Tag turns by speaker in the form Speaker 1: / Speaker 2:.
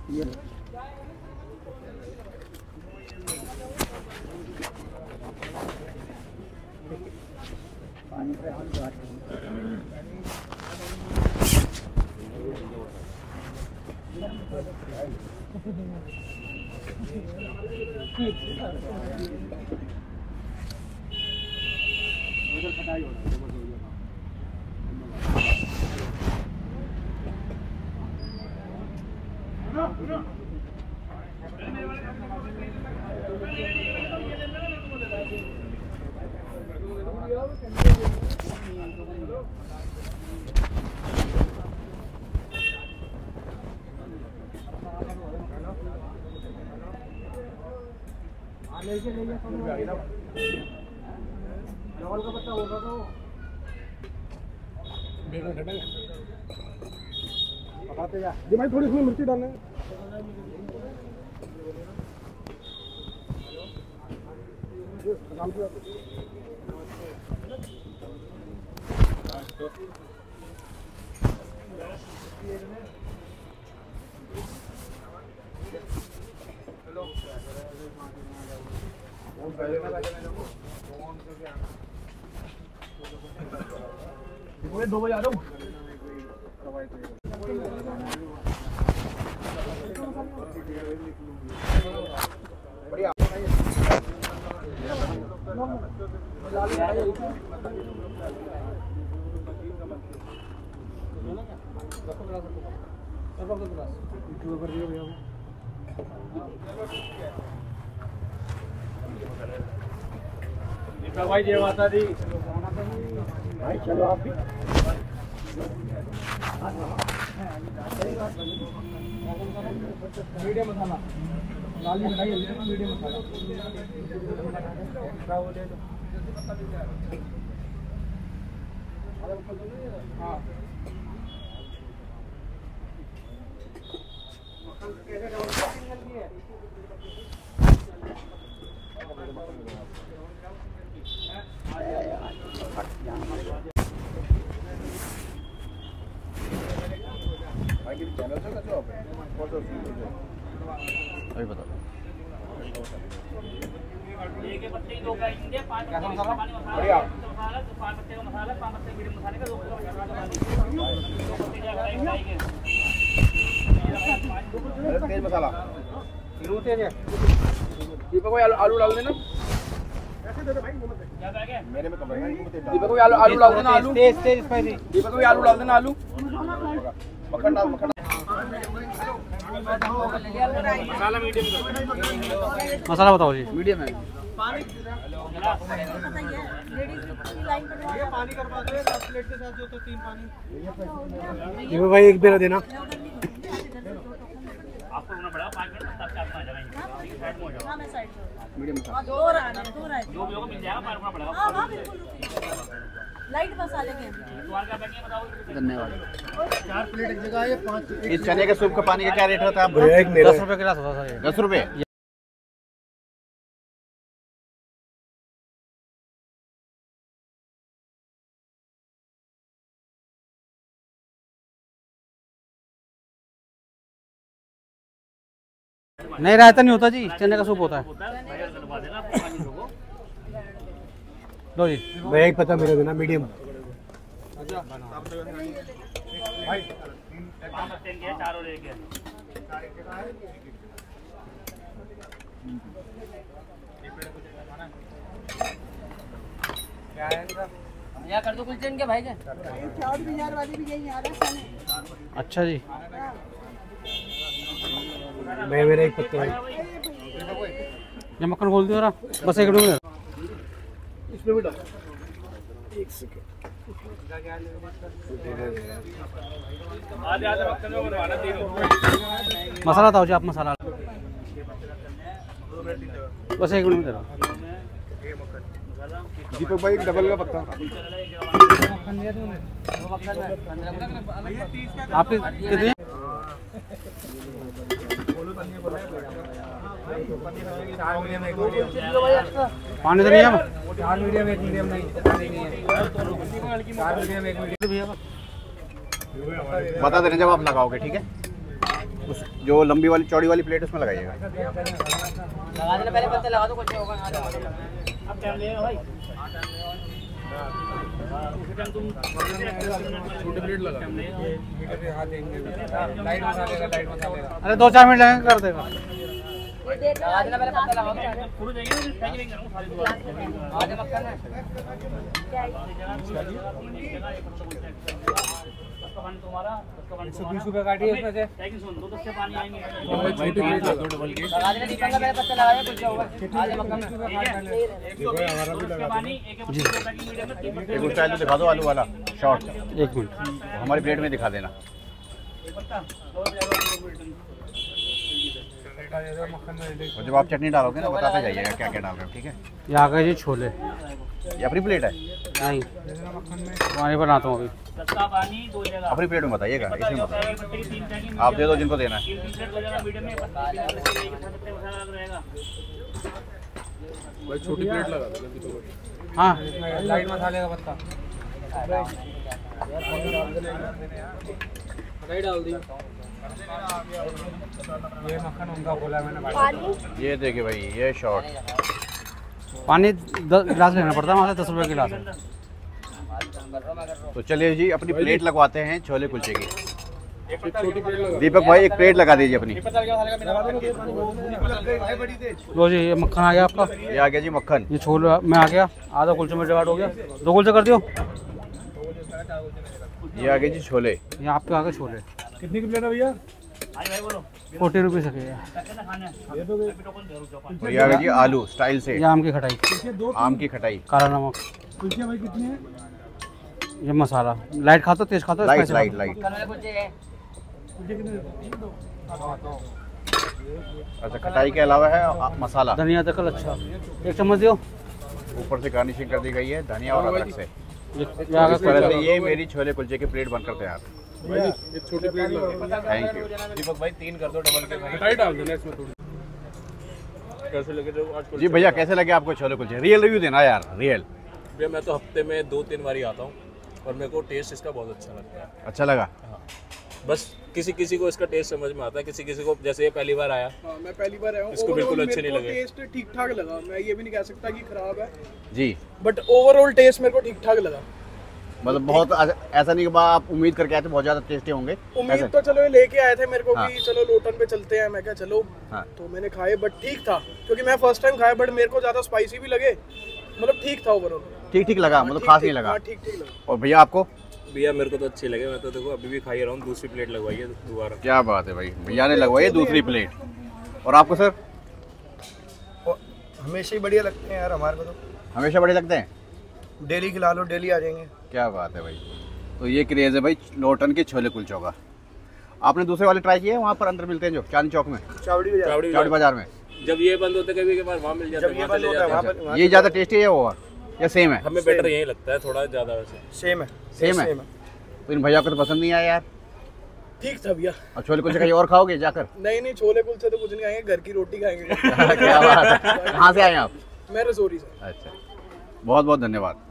Speaker 1: चावल का पत्ता होगा तो पकाते जा जी भाई, थोड़ी इसमें मिर्ची डालना है। दो बजे आ जाओ। बढ़िया भाई, जय माता दी भाई। चलो आप भी मीडियम मसाला लाल मिठाई मीडियम मसाला एक्स्ट्रा वो ले लो। हाँ
Speaker 2: अभी बता
Speaker 1: बढ़िया तेज मसाला दीपक को आलू डाल देना। मेरे में कम दीपक को आलू डाल देना। आलू तेज स्पाइसी। दीपक को आलू डाल देना। आलू मक्खन डाल। मक्खन मसाला मीडियम
Speaker 2: मसाला बताओ जी।
Speaker 1: मीडियम है।
Speaker 3: पानी करवा दो प्लेट के साथ, जो तो 3 पानी।
Speaker 1: ये भाई एक बेरा देना।
Speaker 3: आपको होना पड़ेगा 5 मिनट तब तक आ जाएगा। हां मैं साइड पे
Speaker 1: मीडियम मसाला
Speaker 3: दो भी होगा मिल जाएगा, 5 रुपया पड़ेगा। हां बिल्कुल लाइट मसाले के द्वार का पैकिंग बताओ।
Speaker 1: धन्यवाद।
Speaker 3: 4 प्लेट एक जगह है, 5
Speaker 2: इस चने के सूप का पानी का क्या रेट होता है?
Speaker 1: 10 रुपए गिलास होता है।
Speaker 2: 10 रुपए।
Speaker 4: नहीं रायता नहीं होता जी, चने का सूप होता है। लो जी
Speaker 1: भैया एक पता मेरे देना मीडियम।
Speaker 3: या कर दो कुलचन के भाई के चावल भी यार वाली भी यही आ रहा है।
Speaker 4: अच्छा जी,
Speaker 1: मैं मेरा एक पत्ता भाई।
Speaker 4: ये मक्खन खोल दियो बस 1 मिनट
Speaker 1: इसमें भी डाल। 1 सेकंड।
Speaker 4: मसाला बताओ जी आप। मसाला बस 1 मिनट जरा।
Speaker 1: दीपक भाई डबल का पत्ता।
Speaker 4: आपके कितने? पानी तो नहीं है?
Speaker 1: 4 मीडियम 1 मीडियम नहीं है। 4 मीडियम 1 मीडियम।
Speaker 2: बता देना जब आप लगाओगे, ठीक है? उस जो लंबी वाली चौड़ी वाली प्लेट उसमें लगाइएगा।
Speaker 3: लगा देना पहले, पत्ते लगा दो, कुछ होगा ना। अब टाइम लगेगा भाई।
Speaker 1: छोटी प्लेट लगा। लाइट मसाले का।
Speaker 4: अरे 2-4 मिनट लगेंगे, कर देगा।
Speaker 3: लगा देना पहले, पत्ते लगा दो। पूरी देंगे ना, पैकिंग करूंगा सारी दुआ। आधे मक्खन है। तुम्हारा
Speaker 1: 120 रुपए काटिए इसमें से।
Speaker 3: पैकिंग सुन, 2 दस्ते पानी आएंगे।
Speaker 1: छोटी प्लेट लगा दो डबल की।
Speaker 3: लगा देना दीपक का, पहले पत्ते लगा दे, कुछ होगा। आधे मक्खन है। पानी एक पैकिंग मीडियम में।
Speaker 2: एक स्टाइल दिखा दो आलू वाला शॉर्ट,
Speaker 4: 1 मिनट।
Speaker 2: हमारी प्लेट में दिखा देना। और जब आप चटनी डालोगे ना बताते जाइएगा क्या क्या डाल रहे हो, ठीक है?
Speaker 4: ये आ गए जी छोले।
Speaker 2: ये अपनी प्लेट है?
Speaker 4: नहीं, तुम्हारे बनाता हूँ अभी।
Speaker 3: सस्ता पानी 2 जगह।
Speaker 2: अपनी प्लेट में बताइएगा, इसमें बताइए। आप दे दो जिनको देना है।
Speaker 1: भाई छोटी प्लेट लगा दो।
Speaker 4: हाँ,
Speaker 1: लाइट मसाले का पत्ता डाल दिया। ये मक्खन उनका बोला मैंने।
Speaker 2: ये देखिए भाई, ये शॉर्ट
Speaker 4: पानी 10 गिलास लेना पड़ता है वहाँ से, 10 रुपये गिलास है।
Speaker 2: तो चलिए जी अपनी प्लेट लगवाते हैं छोले कुलचे की।
Speaker 1: छोटी प्लेट लगा।
Speaker 2: दीपक भाई एक प्लेट लगा दीजिए अपनी।
Speaker 4: लो जी, ये मक्खन आ गया आपका।
Speaker 2: ये आ गया जी मक्खन।
Speaker 4: ये छोले में आ गया, आधा कुलचे में डिवाइड हो गया। 2 कुलचे कर दियो।
Speaker 2: ये आ गए जी छोले।
Speaker 4: ये आपके आ गए छोले।
Speaker 1: कितनी की प्लेट है भैया?
Speaker 4: 40 रुपये से है।
Speaker 2: और ये आ गए जी आलू स्टाइल से।
Speaker 4: ये आम की खटाई,
Speaker 2: आम की खटाई।
Speaker 4: काला नमक।
Speaker 1: कुलचे भाई कितने हैं?
Speaker 4: ये मसाला लाइट खाता हो, तेज खाता हो?
Speaker 2: लाइट
Speaker 4: spicy
Speaker 2: लाइट
Speaker 4: खाता
Speaker 2: लाइट। अच्छा, खटाई के अलावा है मसाला।
Speaker 4: हो? धनिया तक अच्छा 1 चम्मच दियो।
Speaker 2: ऊपर से गार्निशिंग कर दी गई है धनिया और अदरक से।
Speaker 4: ये आ
Speaker 2: इस तरह
Speaker 4: गया।
Speaker 2: से ये मेरी छोले कुलचे की प्लेट बनकर तैयार।
Speaker 1: एक छोटी प्लेट लगा।
Speaker 2: Thank you.
Speaker 1: दीपक भाई 3 कर दो डबल के। खटाई डाल देना इसमें थोड़ी। कैसे लगे जो आज
Speaker 2: जी भैया कैसे लगे आपको छोले कुलचे? रियल रिव्यू देना यार, रियल।
Speaker 5: भैया मैं तो हफ्ते में 2-3 बार ही आता हूँ और मेरे को टेस्ट इसका बहुत अच्छा लगता है।
Speaker 2: अच्छा लगा?
Speaker 5: हाँ, बस किसी को इसका टेस्ट समझ में आता है, किसी को जैसे ये पहली बार आया।
Speaker 6: हाँ, मैं पहली बार आया हूँ।
Speaker 5: इसको बिल्कुल अच्छे नहीं लगे।
Speaker 6: टेस्ट ठीक ठाक लगा, मैं ये भी नहीं कह सकता कि खराब है,
Speaker 2: जी।
Speaker 6: बट ओवरऑल टेस्ट मेरे को ठीक ठाक लगा।
Speaker 2: मतलब बहुत ऐसा नहीं कि आप उम्मीद करके आए थे बहुत ज्यादा टेस्टी होंगे।
Speaker 6: उम्मीद तो चलो ये लेके आए थे मेरे को
Speaker 2: हाँ।
Speaker 6: कि चलो लोटन पे चलते हैं, मैं क्या चलो।
Speaker 2: हाँ।
Speaker 6: तो मैंने खाए बट ठीक था, क्योंकि मैं फर्स्ट टाइम खाया, बट मेरे को ज्यादा स्पाइसी भी लगे, मतलब ठीक था ओवरऑल।
Speaker 2: ठीक ठीक लगा, मतलब खास नहीं लगा।
Speaker 6: ठीक ठीक लगा।
Speaker 2: और भैया आपको?
Speaker 5: भैया मेरे को तो अच्छे लगे, मैं तो देखो अभी भी खाई रहा हूँ। दूसरी प्लेट लगवाई है दोबारा।
Speaker 2: क्या बात है भाई, भैया ने लगवाई है दूसरी प्लेट। और आपको सर?
Speaker 6: हमेशा ही बढ़िया लगते हैं यार हमारे को, तो
Speaker 2: हमेशा बड़े लगते हैं।
Speaker 6: डेली खिला लो, डेली आ जाएंगे।
Speaker 2: क्या बात है भाई। तो ये क्रेज है भाई लोटन के छोले कुलचों का। आपने दूसरे वाले ट्राई किए हैं? वहाँ पर अंदर मिलते हैं जो चांदनी चौक में, चावड़ी बाजार में।
Speaker 5: जब ये बंद होते कभी कभार वहाँ मिल जाते हैं, वहाँ चले जाते हैं।
Speaker 2: ये ज़्यादा टेस्टी है वो या सेम है?
Speaker 5: हमें बेटर यही लगता है, थोड़ा ज़्यादा वैसे।
Speaker 6: सेम है।
Speaker 2: सेम है। तो इन भैया को तो पसंद नहीं आया यार।
Speaker 6: ठीक था भैया।
Speaker 2: और छोले कुलचे कहीं और खाओगे जाकर?
Speaker 6: नहीं छोले कुलचे तो कुछ नहीं खाएंगे, घर की रोटी खाएंगे।
Speaker 2: क्या बात है। कहाँ से आए आप?
Speaker 6: मैं रसोरी से।
Speaker 2: अच्छा, बहुत बहुत धन्यवाद।